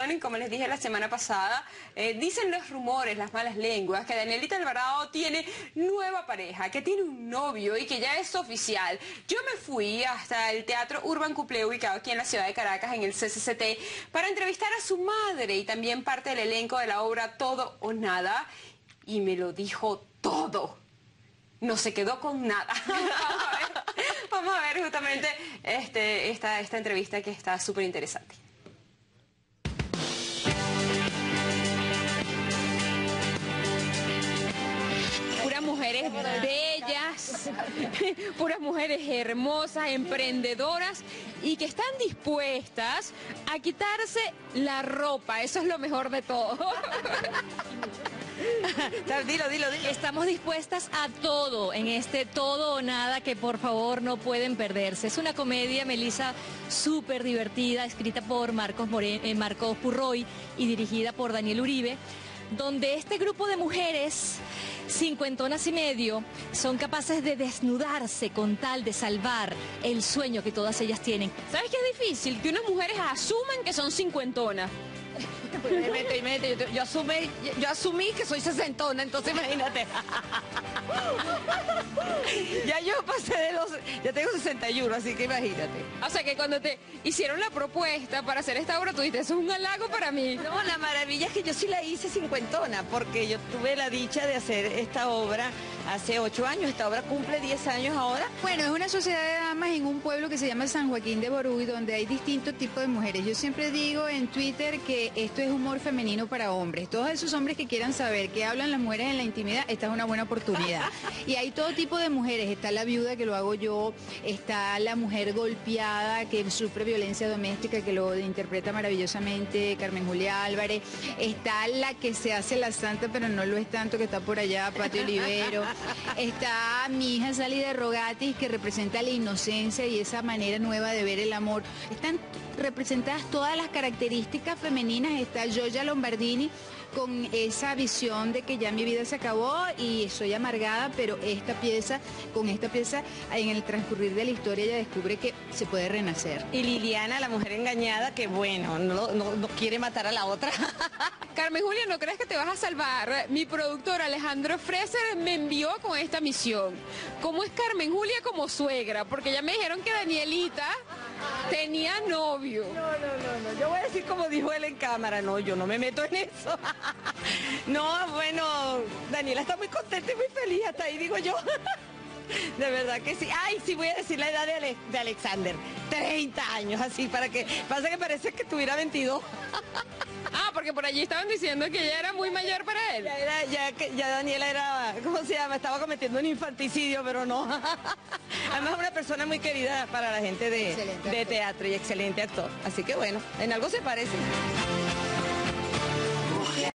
Bueno, y como les dije la semana pasada, dicen los rumores, las malas lenguas, que Danielita Alvarado tiene nueva pareja, que tiene un novio y que ya es oficial. Yo me fui hasta el Teatro Urban Couplé, ubicado aquí en la ciudad de Caracas, en el CCCT, para entrevistar a su madre y también parte del elenco de la obra Todo o Nada, y me lo dijo todo. No se quedó con nada. Vamos a ver justamente esta entrevista que está súper interesante. Puras mujeres bellas, puras mujeres hermosas, emprendedoras y que están dispuestas a quitarse la ropa. Eso es lo mejor de todo. Dilo. Estamos dispuestas a todo en este Todo o Nada, que por favor no pueden perderse. Es una comedia, Melissa, súper divertida, escrita por Marcos Purroy y dirigida por Daniel Uribe, donde este grupo de mujeres cincuentonas y medio son capaces de desnudarse con tal de salvar el sueño que todas ellas tienen. ¿Sabes qué es difícil? Que unas mujeres asuman que son cincuentonas. Yo asumí que soy sesentona, entonces imagínate. Ya yo pasé ya tengo 61, así que imagínate. O sea que cuando te hicieron la propuesta para hacer esta obra, tú dijiste, eso es un halago para mí. No, la maravilla es que yo sí la hice cincuentona, porque yo tuve la dicha de hacer esta obra hace 8 años, esta obra cumple 10 años ahora. Bueno, es una sociedad de damas en un pueblo que se llama San Joaquín de Boruy, donde hay distintos tipos de mujeres. Yo siempre digo en Twitter que esto es humor femenino para hombres. Todos esos hombres que quieran saber qué hablan las mujeres en la intimidad, esta es una buena oportunidad. Y hay todo tipo de mujeres, está la viuda, que lo hago yo, está la mujer golpeada que sufre violencia doméstica, que lo interpreta maravillosamente Carmen Julia Álvarez, está la que se hace la santa pero no lo es tanto, que está por allá, Pati Olivero, está mi hija Sally de Rogatis, que representa la inocencia y esa manera nueva de ver el amor. Están representadas todas las características femeninas. Está Yoya Lombardini con esa visión de que ya mi vida se acabó y soy amargada, pero con esta pieza, en el transcurrir de la historia, ella descubre que se puede renacer. Y Liliana, la mujer engañada, que bueno, no quiere matar a la otra. Carmen Julia, ¿no crees que te vas a salvar? Mi productor Alejandro Freser me envió con esta misión. ¿Cómo es Carmen Julia como suegra? Porque ya me dijeron que Danielita tenía novio. No, yo voy a decir como dijo él en cámara, no, yo no me meto en eso. No, bueno, Daniela está muy contenta y muy feliz, hasta ahí digo yo. De verdad que sí. Ay, sí, voy a decir la edad de Alexander, 30 años, así, para que pasa que parece que tuviera 22. Ah, porque por allí estaban diciendo que ella era muy mayor para él. Ya Daniela era, ¿cómo se llama? Estaba cometiendo un infanticidio, pero no. Además es una persona muy querida para la gente de teatro y excelente actor. Así que bueno, en algo se parecen.